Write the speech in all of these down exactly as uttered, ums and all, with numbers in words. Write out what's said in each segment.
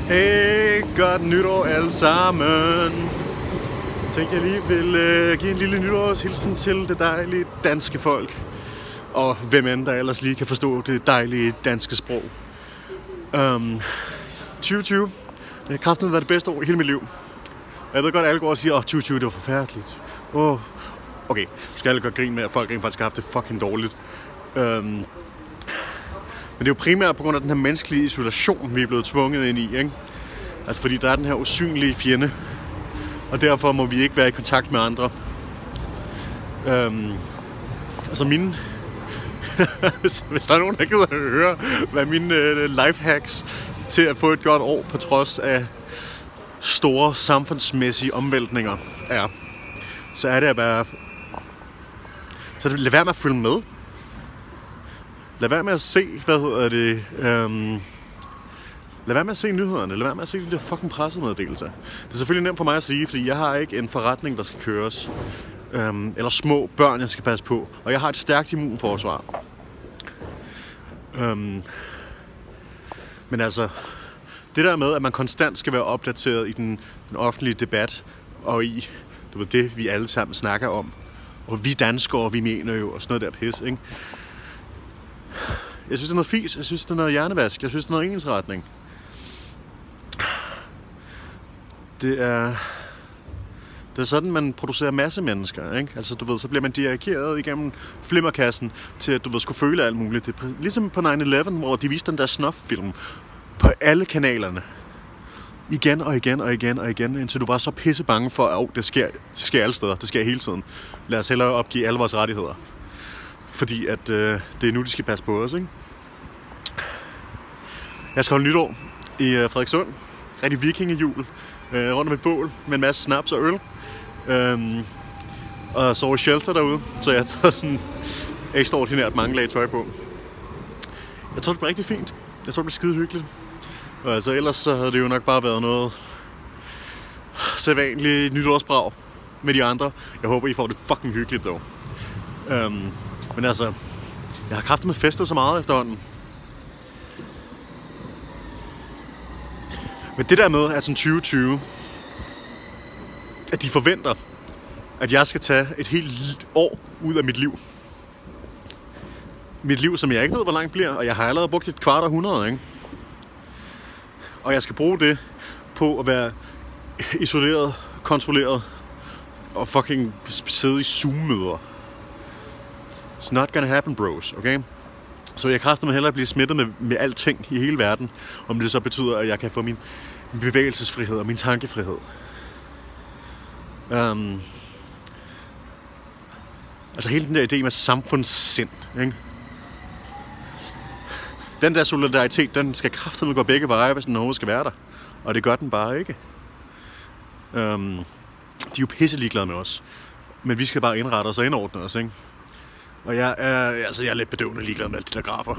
Hey, godt nytår alle sammen. Jeg tænkte, jeg lige vil øh, give en lille nytårshilsen til det dejlige danske folk. Og hvem end der ellers lige kan forstå det dejlige danske sprog. Um, tyve tyve, det har kraftigt været det bedste år i hele mit liv. Jeg ved godt, at alle går og siger, åh, oh, tyve tyve, det var forfærdeligt. Oh. Okay, jeg skal alle gøre grin med, at folk rent faktisk har haft det fucking dårligt. Um, Men det er jo primært på grund af den her menneskelige isolation, vi er blevet tvunget ind i, ikke? Altså fordi der er den her usynlige fjende, og derfor må vi ikke være i kontakt med andre. Øhm, altså mine... hvis, hvis der er nogen, der gider at høre, hvad mine øh, lifehacks til at få et godt år på trods af store samfundsmæssige omvæltninger er, så er det at være... Så lad være med at følge med. Lad være med at se, hvad hedder det, øhm, lad være med at se nyhederne, lad være med at se de der fucking pressemeddelelser. Det er selvfølgelig nemt for mig at sige, fordi jeg har ikke en forretning, der skal køres, øhm, eller små børn, jeg skal passe på, og jeg har et stærkt immunforsvar. Øhm, men altså, det der med, at man konstant skal være opdateret i den, den offentlige debat, og i, du ved, det vi alle sammen snakker om, og vi danskere, vi mener jo, og sådan noget der pis, ikke? Jeg synes, det er noget fis. Jeg synes, det er noget hjernevask. Jeg synes, det er noget ensretning. Det er... Det er sådan, man producerer masse mennesker, ikke? Altså, du ved, så bliver man dirigeret igennem flimmerkassen til, at du ved, skulle føle alt muligt. Det er ligesom på nine eleven, hvor de viste den der snuff-film på alle kanalerne. Igen og igen og igen og igen, indtil du var så pisse bange for, at oh, det, sker, det sker alle steder. Det sker hele tiden. Lad os hellere opgive alle vores rettigheder. Fordi at øh, det er nu, de skal passe på os, ikke? Jeg skal holde nytår i øh, Frederikssund. Rigtig vikingejul. Øh, rundt om et bål med en masse snaps og øl. Øhm, og sove i shelter derude. Så jeg har taget sådan ekstraordinært mange lag tøj på. Jeg tror, det bliver rigtig fint. Jeg tror, det bliver skide hyggeligt. Og altså, ellers så havde det jo nok bare været noget sædvanligt nytårsbrag med de andre. Jeg håber, I får det fucking hyggeligt dog. Øhm, Men altså, jeg har kraftigt med festet så meget efterhånden. Men det der med, at sådan tyve tyve, at de forventer, at jeg skal tage et helt år ud af mit liv. Mit liv, som jeg ikke ved, hvor langt bliver, og jeg har allerede brugt et kvart århundrede, ikke? Og jeg skal bruge det på at være isoleret, kontrolleret og fucking sidde i Zoom-møder. It's not gonna happen, bros, okay? Så jeg kræfter mig hellere at blive smittet med, med alting i hele verden, om det så betyder, at jeg kan få min, min bevægelsesfrihed og min tankefrihed. Um, altså hele den der idé med samfundssind, ikke? Den der solidaritet, den skal kraftedeme gå begge veje, hvis den overhovedet skal være der. Og det gør den bare ikke. Um, de er jo pisse ligeglade med os. Men vi skal bare indrette os og indordne os, ikke? Og jeg er, altså jeg er lidt bedøvende ligeglad med alle de der grafer.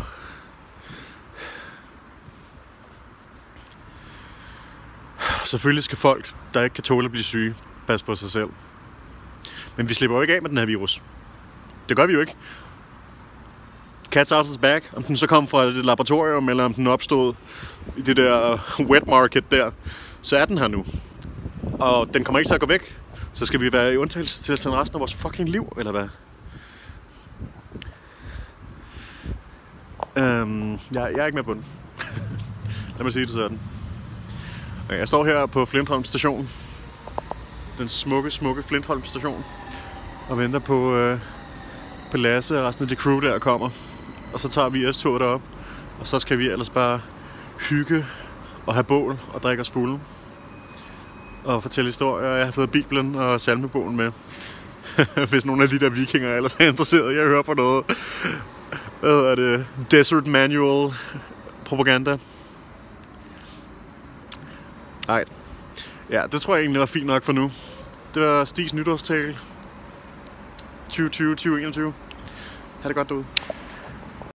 Selvfølgelig skal folk, der ikke kan tåle at blive syge, passe på sig selv. Men vi slipper jo ikke af med den her virus. Det gør vi jo ikke. Cat's out of the bag. Om den så kom fra et laboratorium, eller om den opstod i det der wet market der, så er den her nu. Og den kommer ikke til at gå væk. Så skal vi være i undtagelsestilstand resten af vores fucking liv, eller hvad? Um, jeg, jeg er ikke med på den. Lad mig sige det sådan. Okay, jeg står her på Flintholm station. Den smukke, smukke Flintholm station. Og venter på, øh, på Lasse og resten af det crew der kommer. Og så tager vi S-toget derop. Og så skal vi ellers bare hygge og have bål og drikke os fulde. Og fortælle historier. Jeg har fået Bibelen og salmebogen med. Hvis nogle af de der vikinger ellers er interesseret i at høre på noget. Hvad hedder det? Desert Manual propaganda. Nej. Ja, det tror jeg egentlig var fint nok for nu. Det var Stigs nytårstale tyve tyve til tyve enogtyve. Ha' det godt derude.